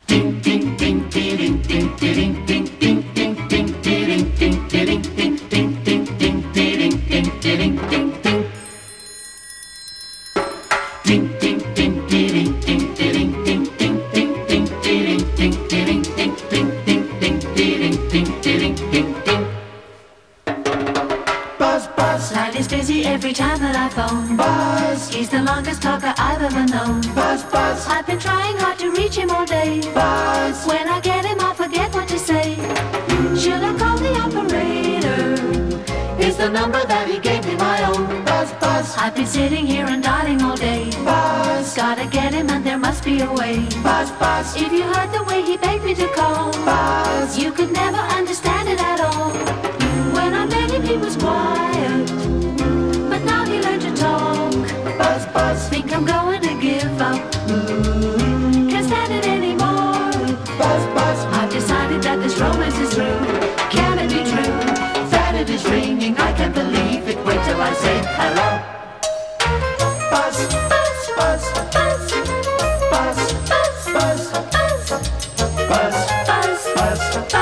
He's busy every time that I phone. Buzz. He's the longest talker I've ever known. Buzz, buzz. I've been trying hard to reach him all day. Buzz. When I get him, I'll forget what to say. Should I call the operator? Is the number that he gave me my own? Buzz, buzz. I've been sitting here and dialing all day. Buzz. Gotta get him and there must be a way. Buzz, buzz. If you heard the way he begged me to call, Buzz, you could never understand it at all. When I met him, he was quiet. Now he learned to talk. Buzz, buzz. Think I'm going to give up. Can't stand it anymore. Buzz, buzz. I've decided that this romance is through. Can it be true that it is ringing? I can't believe it. Wait till I say hello. Buzz, buzz, buzz, buzz, buzz, buzz, buzz, buzz, buzz, buzz, buzz,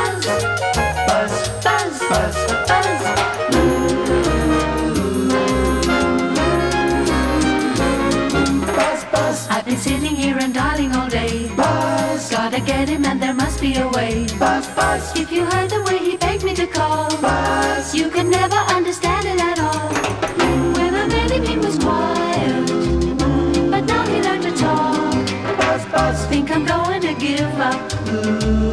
buzz, buzz, buzz, buzz. I've been sitting here and dialing all day. Buzz. Gotta get him and there must be a way. Buzz, buzz. If you heard the way he begged me to call, Buzz, you could never understand it at all. When I met him, he was quiet. But now he learned to talk. Buzz, buzz. Think I'm going to give up.